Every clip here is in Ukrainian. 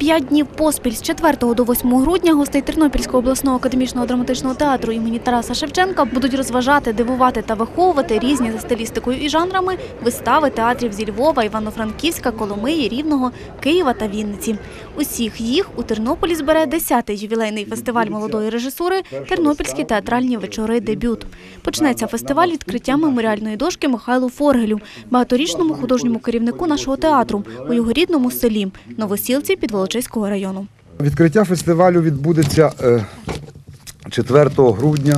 5 днів поспіль з 4 до 8 грудня гостей Тернопільського обласного академічного драматичного театру імені Тараса Шевченка будуть розважати, дивувати та виховувати різні за стилістикою і жанрами вистави театрів зі Львова, Івано-Франківська, Коломиї, Рівного, Києва та Вінниці. Усіх їх у Тернополі збере 10-й ювілейний фестиваль молодої режисури «Тернопільські театральні вечори. Дебют». Почнеться фестиваль відкриттям меморіальної дошки Михайлу Форгелю, багаторічному художньому керівнику нашого театру, у його рідному селі – Новосілці Підволочиського району. Відкриття фестивалю відбудеться 4 грудня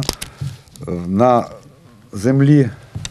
на землі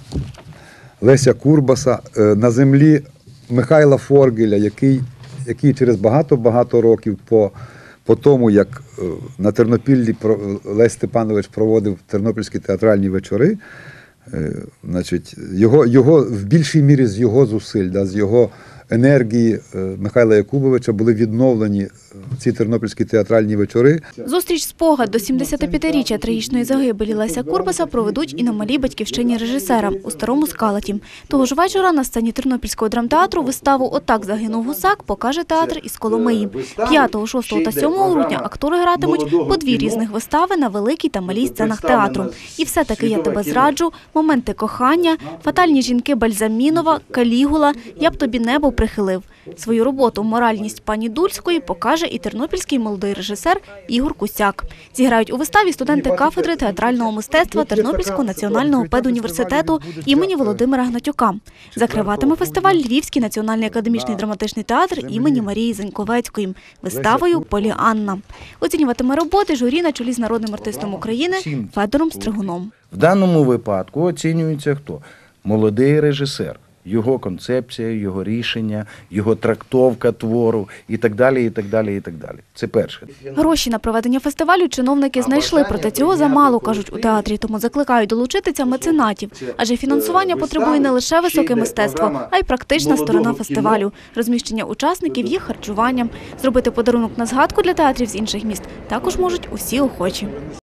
Леся Курбаса, на землі Михайла Форгеля, який через багато років по тому, як на Тернопіллі Лесь Степанович проводив тернопільські театральні вечори, значить, його в більшій мірі з його зусиль, з його енергії Михайла Якубовича були відновлені ці тернопільські театральні вечори. Зустріч-спогад до 75-річчя трагічної загибелі Леся Курбаса проведуть і на малій батьківщині режисера у Старому Скалаті. Того ж вечора на сцені Тернопільського драмтеатру виставу «Отак загинув гусак» покаже театр із Коломиї. 5, 6 та 7 грудня актори гратимуть по 2 різних вистави на великій та малій сценах театру. І все-таки «Я тебе зраджу», «Моменти кохання», «Фатальні жінки» Бальзамінова, «Калігула», «Я б тобі небо прихилив». Свою роботу «Моральність пані Дульської» покаже і тернопільський молодий режисер Ігор Кусяк. Зіграють у виставі студенти кафедри театрального мистецтва Тернопільського національного педуніверситету імені Володимира Гнатюка. Закриватиме фестиваль Львівський національний академічний драматичний театр імені Марії Заньковецької виставою «Поліанна». Оцінюватиме роботи журі на чолі з народним артистом України Федором Стригуном. В даному випадку оцінюється хто? Молодий режисер. Його концепція, його рішення, його трактовка твору і так далі, і так далі, і так далі. Це перше. Гроші на проведення фестивалю чиновники знайшли, проте цього замало, кажуть у театрі, тому закликають долучитися меценатів. Адже фінансування потребує не лише високе мистецтво, а й практична сторона фестивалю – розміщення учасників, їх харчуванням. Зробити подарунок на згадку для театрів з інших міст також можуть усі охочі.